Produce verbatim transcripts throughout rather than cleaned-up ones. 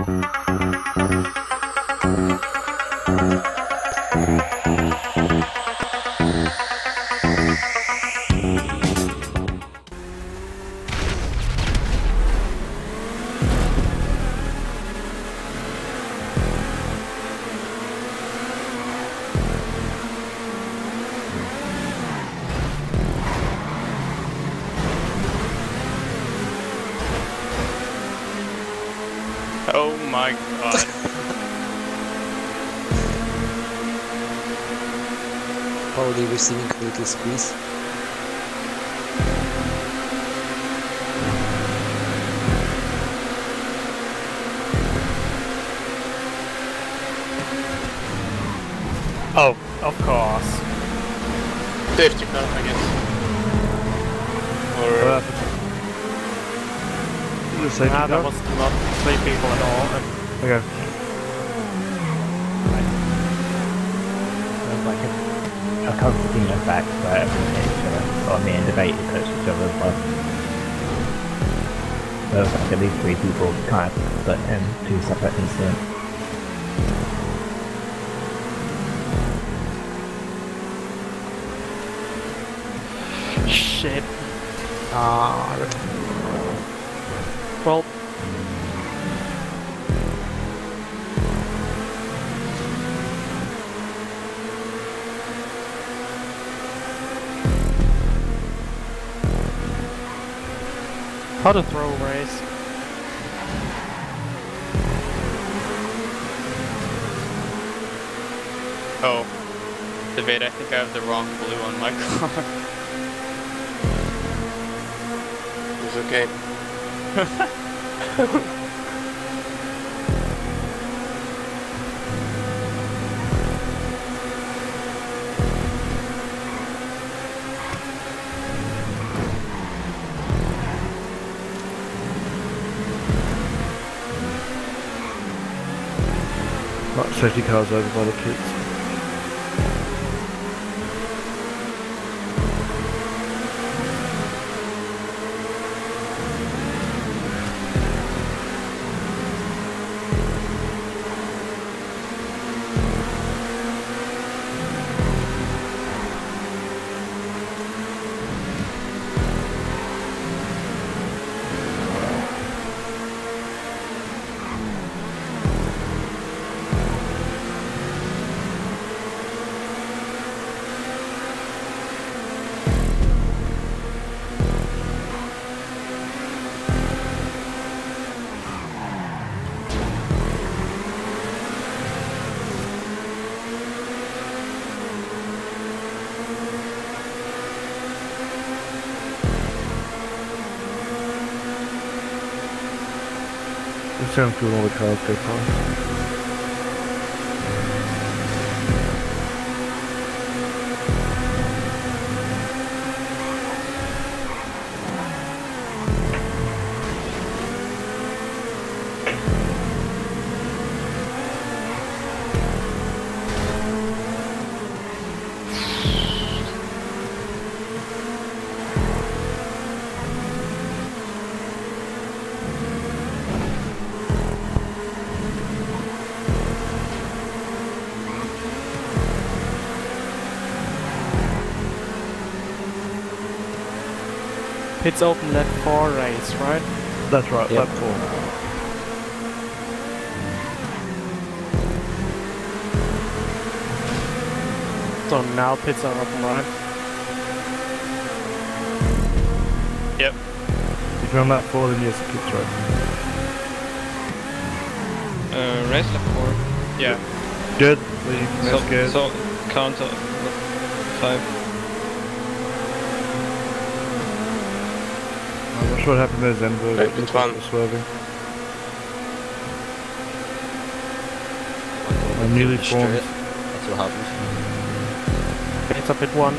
Oh my god. Probably receiving critical squeeze. Oh, of course. Safety car, I guess. Or... What happened? The safety Nah, car? that was not three people at all. Okay. There's like a, a comforting effect where everyone hits each other, or me and debate hits each other as well. There was like at least three people kind of split in two separate incidents. Shit. Ah. Well. How to throw race. Oh. Debate, I think I have the wrong blue on my car. It's okay. Right, safety car's over by the pits. It sounds good when all the cars go past. It's open lap four race, right? That's right, Yep. lap four. So now pits are open, right? Yep. If you're on lap four, then yes, the pit's right. Uh, race lap four. Yeah. Good. Leading. So, That's good. so count of five. I'm not sure what happened there, Zenbo. Right, It looks it's like one. you're swerving. I'm newly formed. That's what happens. It's up at one.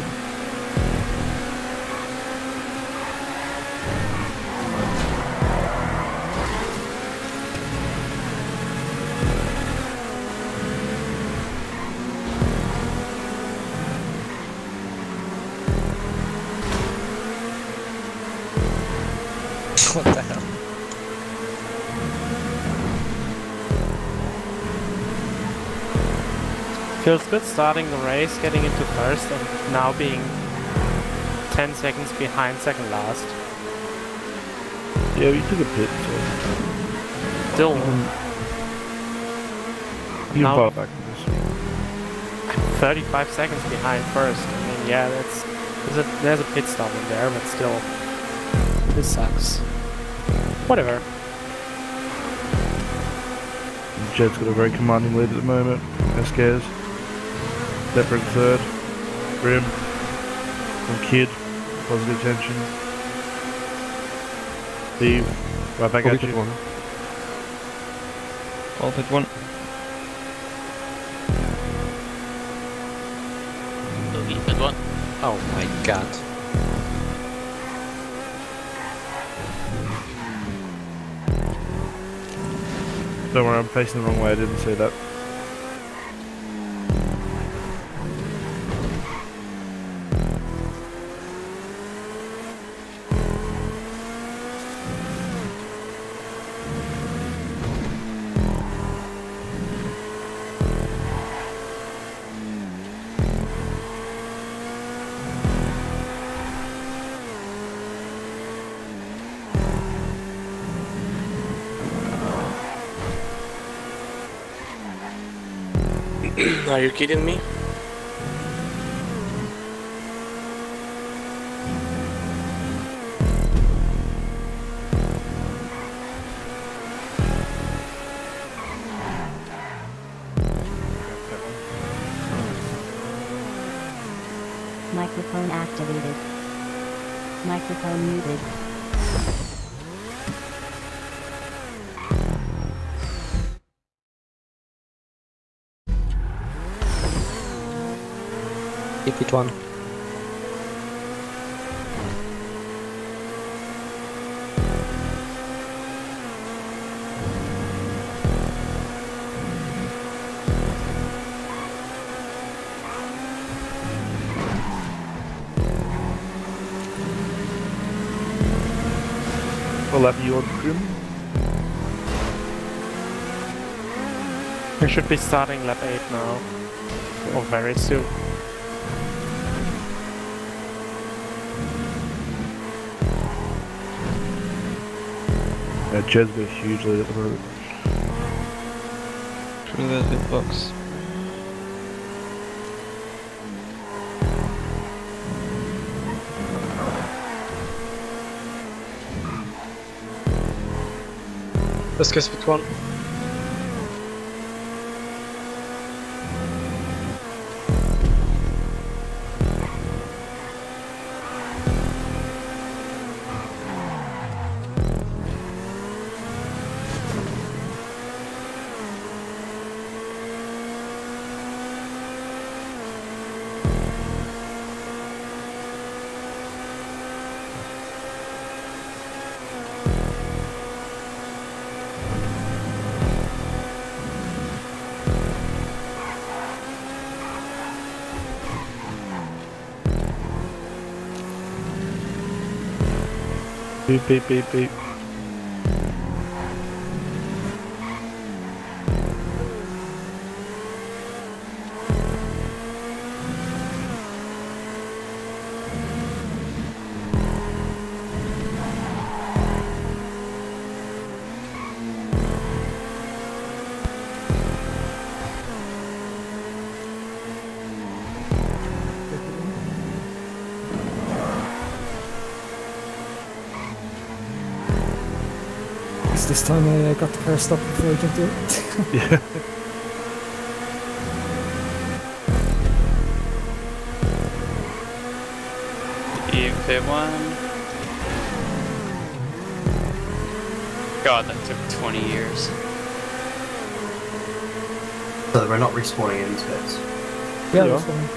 What the hell? Feels good starting the race, getting into first, and now being ten seconds behind second last. Yeah, you took a pit, so Still, you can Now- fire back to this. thirty-five seconds behind first. I mean, yeah, that's there's a, there's a pit stop in there, but still, this sucks. Whatever. Jed's got a very commanding lead at the moment. Escares. Leopard third. Grim. And Kid. Positive tension. Steve. Right back at you. One. All pit one. Bogey pit one. Oh my god. Don't worry, I'm facing the wrong way. I didn't see that. Are you kidding me? Microphone activated. Microphone muted. Keep it one. I'll lap you on Grim. We should be starting lap eight now, or very soon. Yeah, Jed's got a huge lead at the moment. Through the pit box. Let's go split one. Beep, beep, beep, beep. This time I uh, got the car stopped before I jumped in. Yeah. You pit one. God, that took twenty years. So we're not respawning in these bits. Yeah, Yeah. that's fine.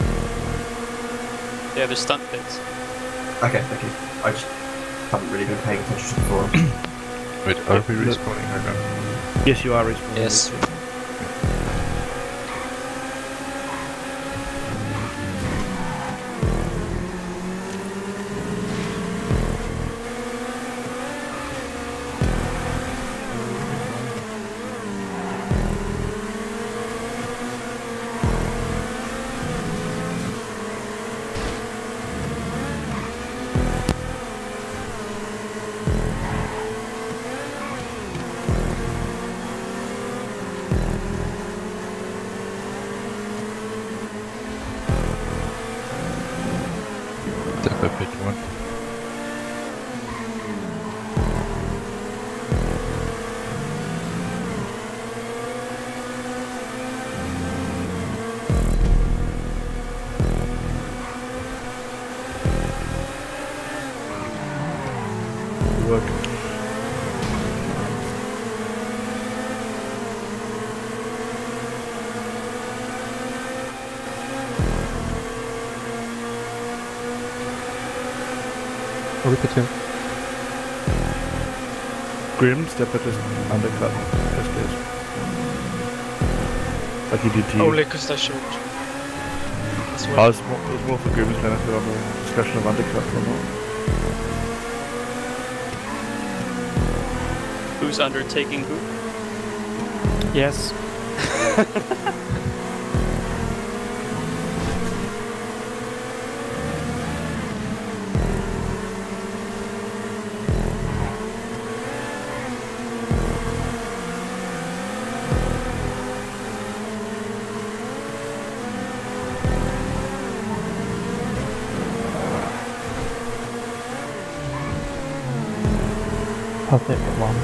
Yeah, they're stunt pits. Okay, thank you. I just haven't really been paying attention before. Wait, are we respawning or no? Yes, you are respawning. Yes. So pit one. Good work. Are we pit two? Grim, step at this undercut. Just this. Like he did to you. Only because I should. That's Oh, what. it's more, it was more for Grim's benefit on the discussion of undercut or not. Who's undertaking who? Yes. Pop it at one.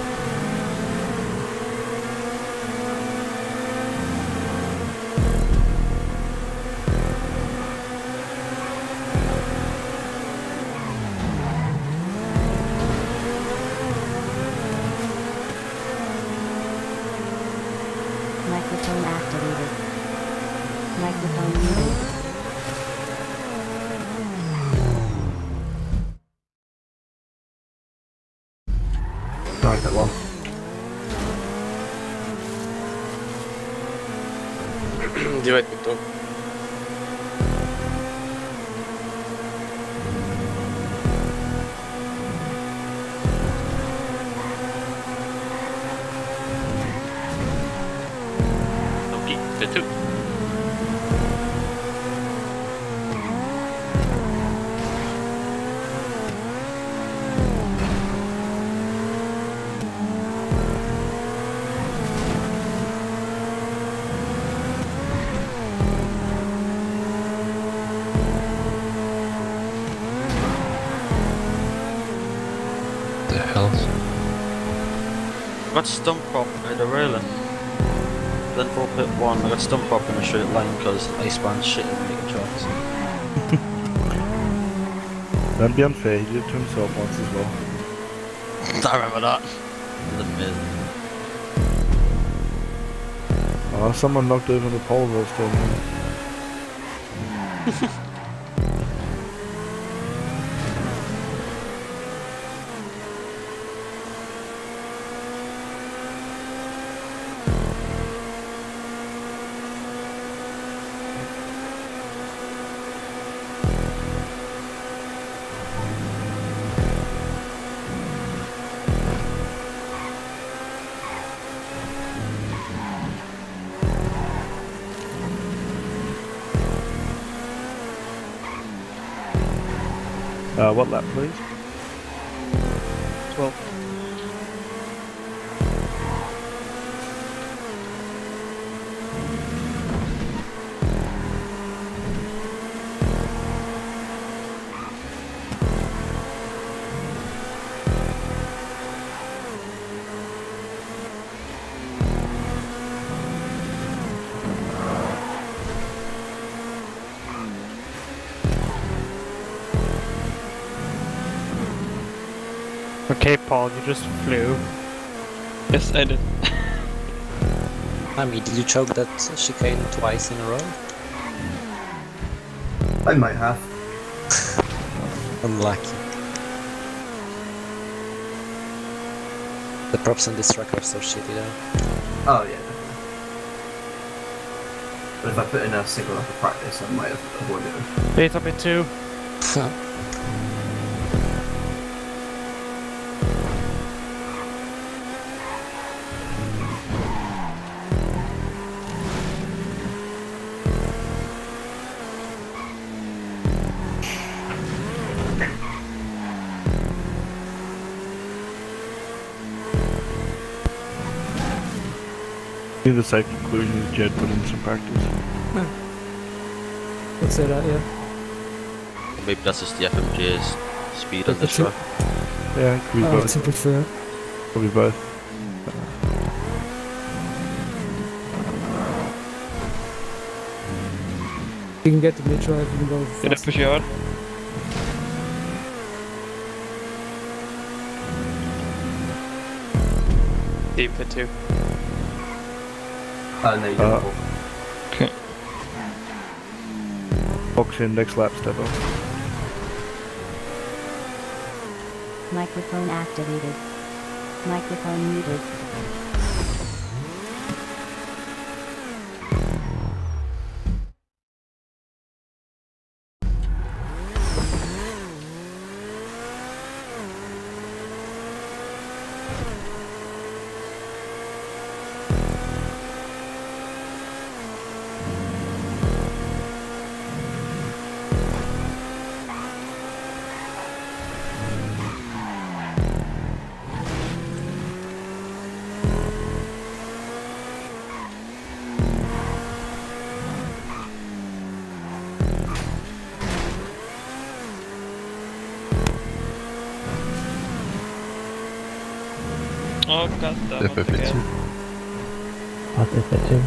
Microphone activated. Microphone muted. Sorry, that one. Do it, Victor. Okay, the two. The hell? I got stump prop at the railing. Then for pit one, I got stump prop in a straight line because I spanned shit in making tracks. Don't be unfair, he did it to himself once as well. I remember that. The mid. Oh, someone knocked over the pole those times. Uh, what lap, please? twelve. Okay, Paul, you just flew. Yes, I did. I mean, did you choke that chicane twice in a row? I might have. Unlucky. The props on this track are so shitty though. Oh yeah, definitely. But if I put in a single up of practice, I might have avoided it. Beta bit two. I think the safe conclusion is Jed put in some practice. Let's say that, yeah. Maybe that's just the F M J's speed on this Two. track. Yeah, could be Oh, both. it's a bit fair. Probably both. You can get the mid drive, you can go Did I fast. push you out? Deep pit two. Uh, no, you Uh, didn't. Okay. Box in next lap, step up. Microphone activated. Microphone muted. Oh god damn F it F two. again. I'll take that too.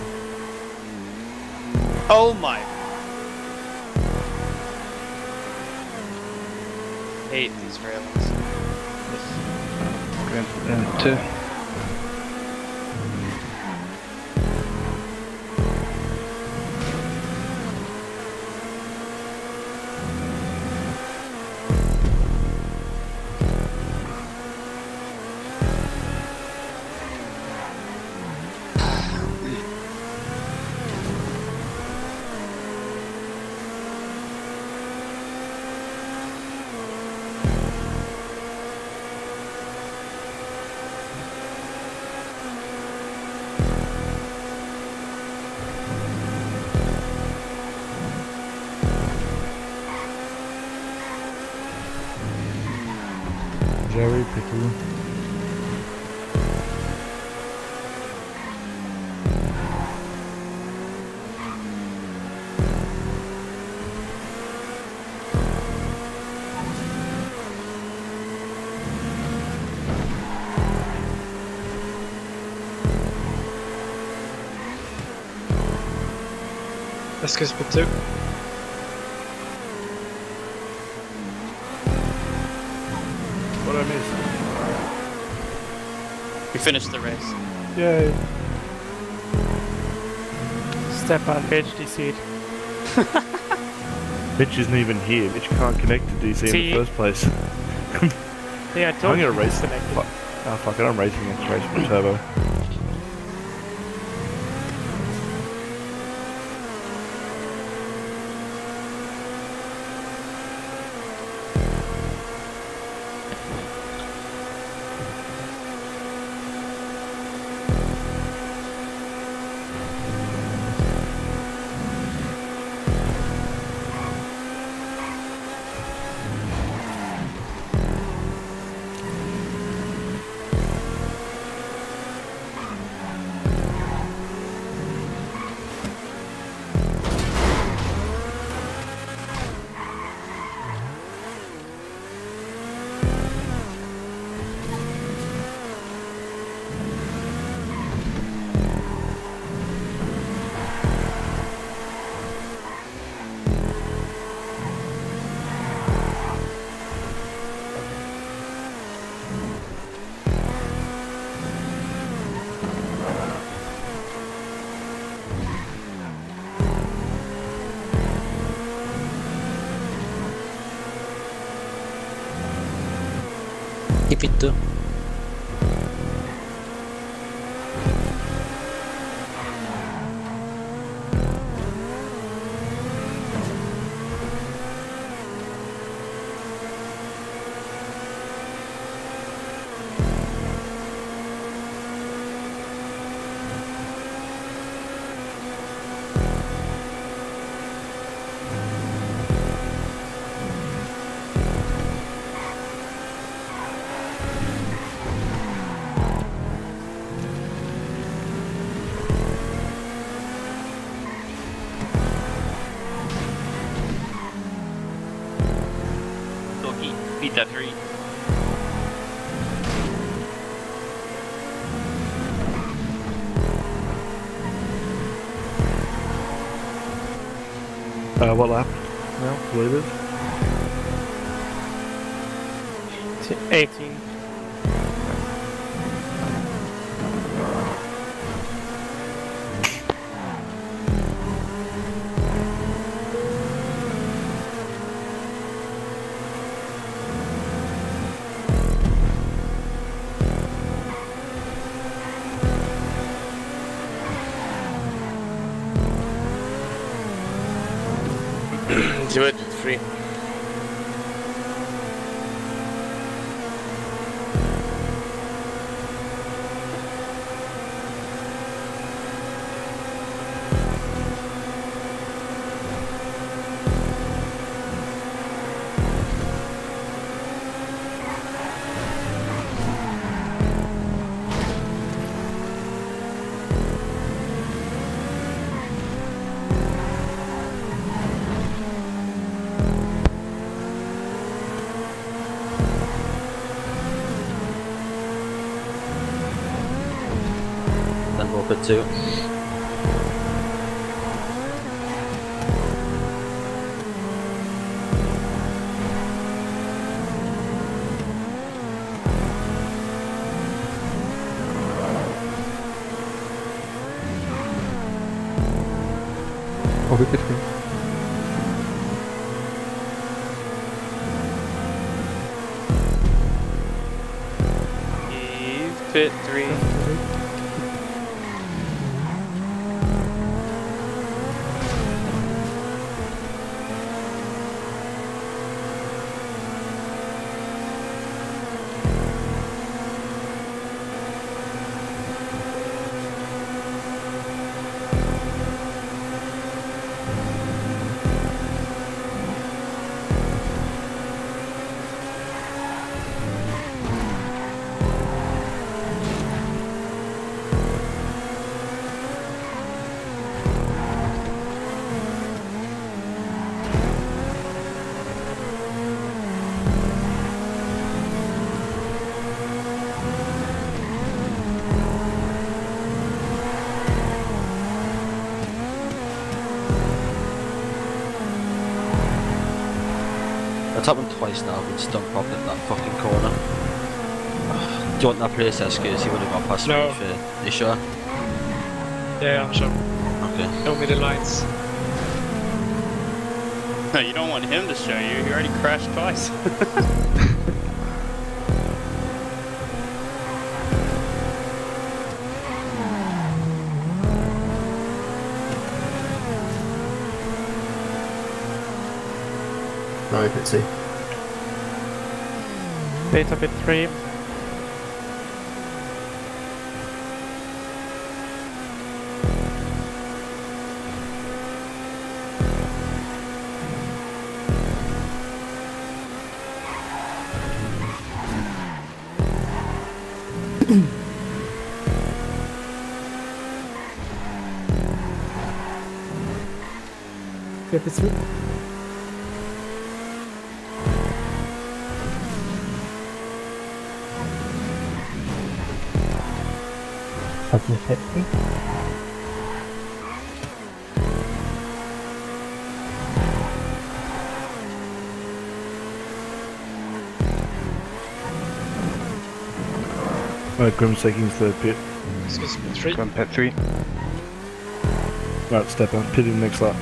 Oh my! Hate these railings. Grand two. Jerry, P two. Excuse me too. What did I miss? We finished the race. Yay. Step on bitch, D C. Mitch isn't even here. Mitch can't connect to D C See? in the first place. Yeah, I I'm told you. gonna race. disconnected. Fuck. Oh fuck it, I'm racing against race my turbo. Keep it too. Eat that three. Uh, what lap? Now, leaders. eighteen. Zero to three. Then we'll put two. Oh, we could win. Eve, pit three. That's happened twice now, I've been stumped up in that fucking corner. Do you want that place excuse? He would have gone past No. me if uh, you sure? Yeah, I'm sure. Okay. Show me the lines. No, you don't want him to show you. He already crashed twice. No, pit C. Beta pit three. Yep, it's three. Customer fifty. Right, Grim's taking third pit. Excuse me, three. Grim pit three. Right, step on, pit in next lap.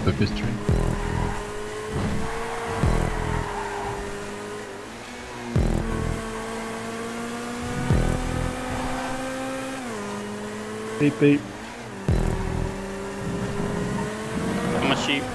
the pit train. Beep beep. I'm a sheep.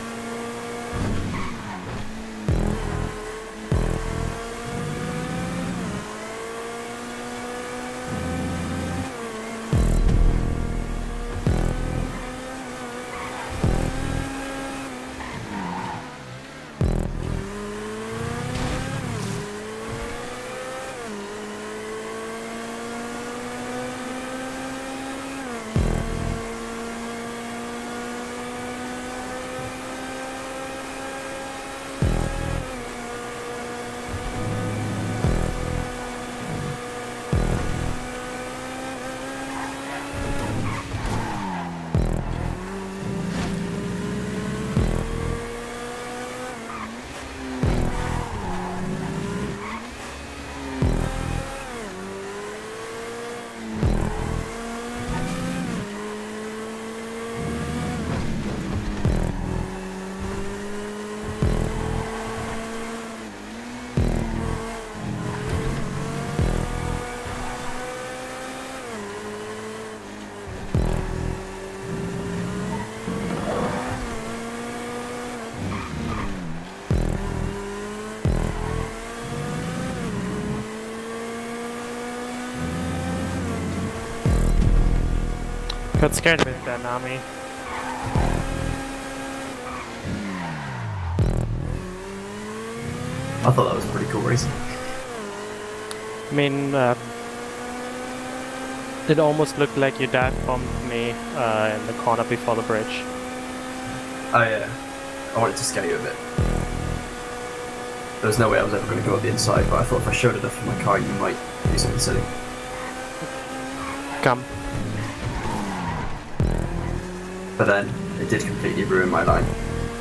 Got scared a bit of that Nami. I thought that was a pretty cool race. I mean, uh, it almost looked like your dad bumped me uh, in the corner before the bridge. Oh yeah, I wanted to scare you a bit. There was no way I was ever going to go up the inside, but I thought if I showed enough of my car, you might do something silly. Come. But then, it did completely ruin my line.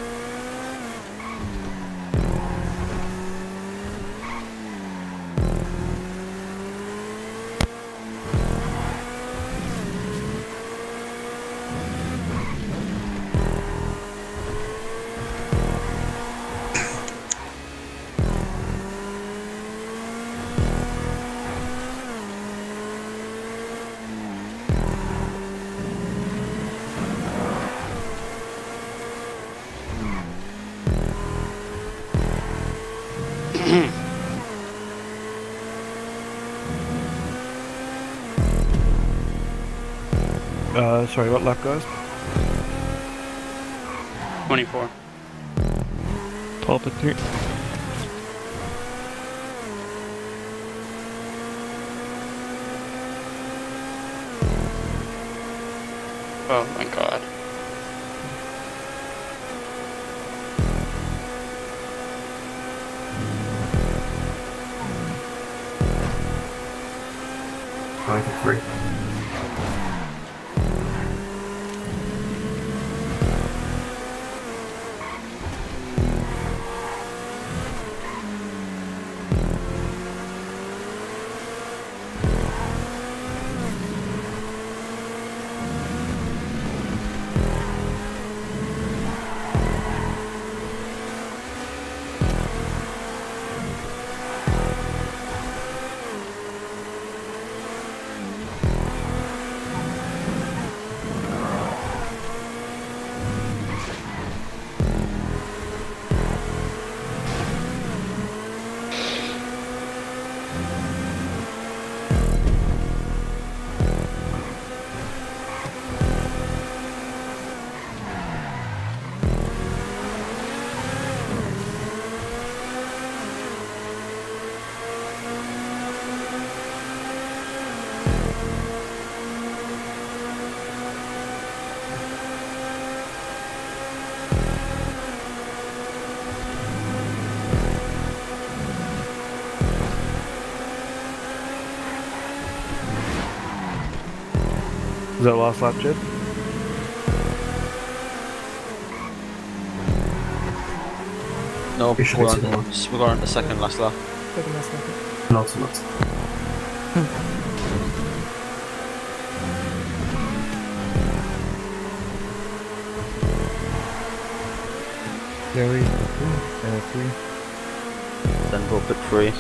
Uh, sorry, what lap, guys? twenty-four. twelve to three. Oh my god. Nine to three. Is that last lap, Jed? No, You should we're be on, sitting on. the, we're on the second last lap. Second last lap. Not so much. Gary, uh, three. Then we'll put three.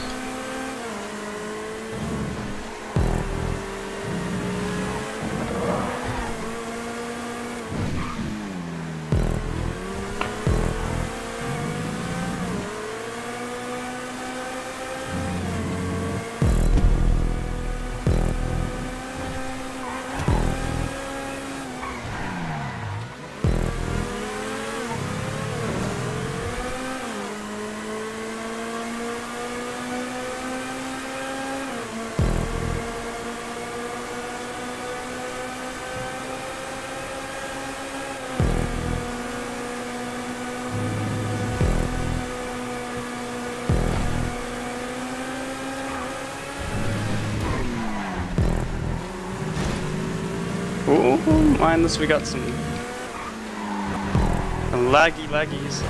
Ooh, minus we got some laggy laggies.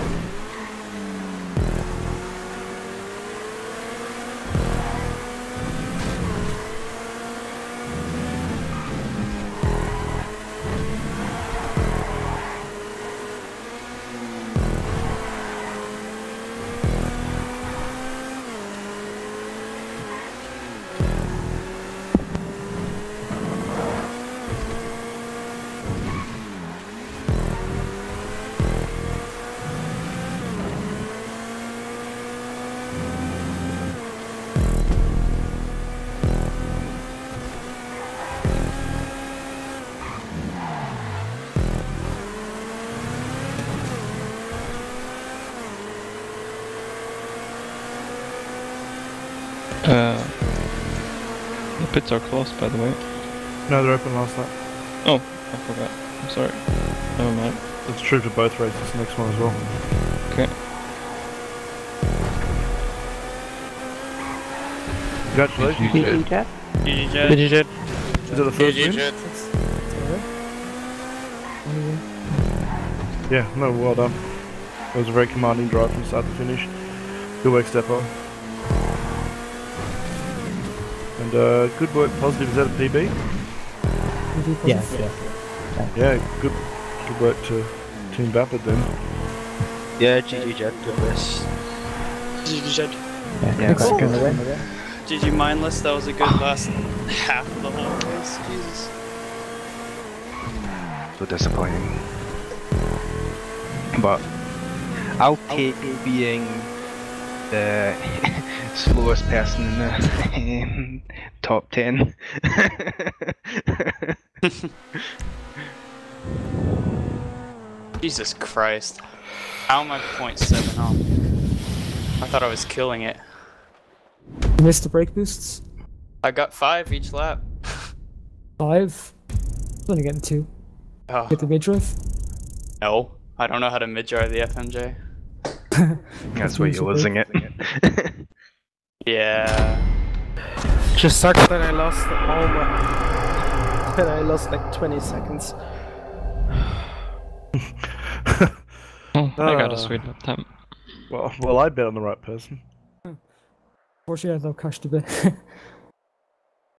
Uh, the pits are closed, by the way. No, they're open last lap. Oh, I forgot. I'm sorry. Never mind. It's true for both races, the next one as well. Okay. Congratulations. G G Jet. G G Jet. G G Jet. Is that the first G G win? Jet. Yeah, no, well done. It was a very commanding drive from start to finish. Good work, Steppo. And uh, good work, Positive. Is that a P B? Yes, yeah. Yeah, good good work to Team Vapid then. Yeah, G G Jet, good race. G G Jet. Yeah, Yeah, back cool. on the win. G G mindless, that was a good last half of the whole race, Jesus. So disappointing. But I'll take being the slowest person in the top ten. Jesus Christ. How am I point seven off? I thought I was killing it. You missed the brake boosts. I got five each lap. Five. I'm only getting two. Oh, Get the mid-drive. no. I don't know how to mid-drive the F M J. That's why you're losing it. Yeah. Just sucks that I lost the home. That I lost like twenty seconds. Oh, I got Uh, a sweet lap time. Well, well, I bet on the right person. Fortunately, I don't catch the bit.